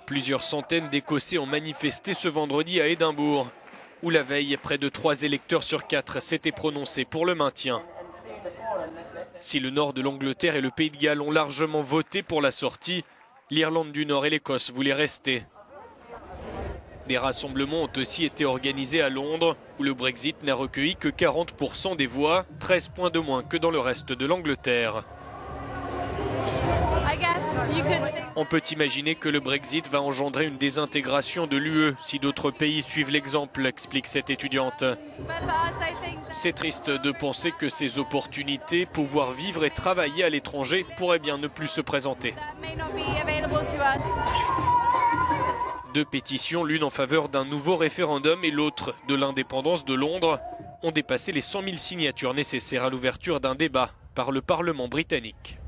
Plusieurs centaines d'Écossais ont manifesté ce vendredi à Édimbourg, où la veille, près de 3 électeurs sur 4 s'étaient prononcés pour le maintien. Si le nord de l'Angleterre et le Pays de Galles ont largement voté pour la sortie, l'Irlande du Nord et l'Écosse voulaient rester. Des rassemblements ont aussi été organisés à Londres, où le Brexit n'a recueilli que 40% des voix, 13 points de moins que dans le reste de l'Angleterre. On peut imaginer que le Brexit va engendrer une désintégration de l'UE si d'autres pays suivent l'exemple, explique cette étudiante. C'est triste de penser que ces opportunités, pouvoir vivre et travailler à l'étranger, pourraient bien ne plus se présenter. 2 pétitions, l'une en faveur d'un nouveau référendum et l'autre de l'indépendance de Londres, ont dépassé les 100 000 signatures nécessaires à l'ouverture d'un débat par le Parlement britannique.